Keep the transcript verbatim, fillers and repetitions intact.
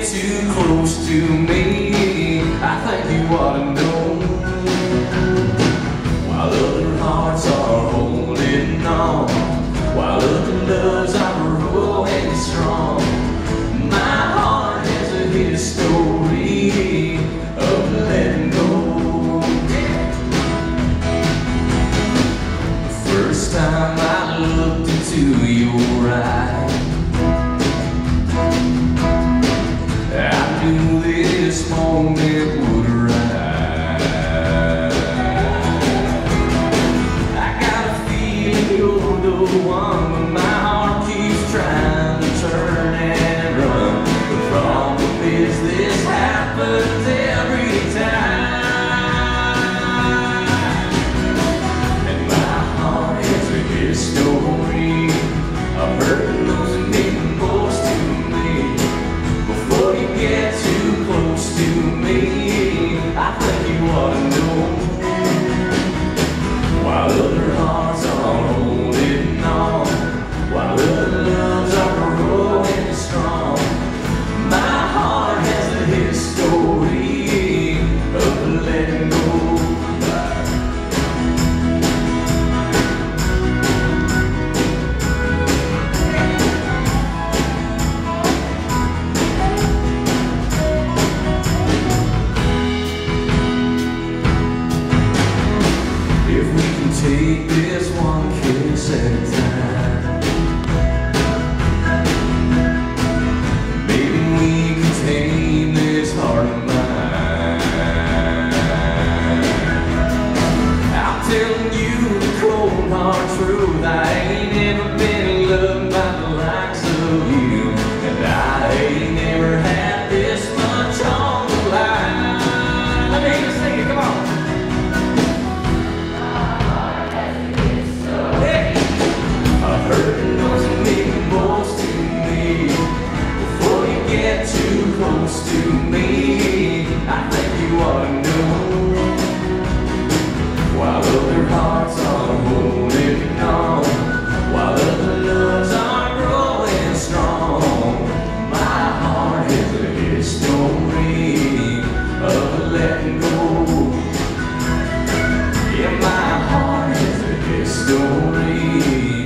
get too close to me, I think you ought to know. While other hearts are holding on, while other loves are growing strong, my heart has a history of letting go. The first time I looked into your eyes, I knew this moment would arrive. I got a feeling you're the one, but my heart keeps trying to turn and run. The problem is this happens every time, and my heart has a history of hurting those that make the most to me. Before you get too close to me, I think you ought to know. While other hearts are holding on, while other loves are growing strong, my heart has a history of letting go. Take this one kiss at a time. Maybe we can tame this heart of mine. I'm telling you the cold hard truth, I ain't never been loved by the likes of you, and I ain't never had this much on the line. Let me hear you sing it, come on. Hurting doesn't mean the most to me. Before you get too close to me, I think you ought to know. While other hearts are holding on, while other loves are growing strong, my heart has a history of letting go. Yeah, my heart has a history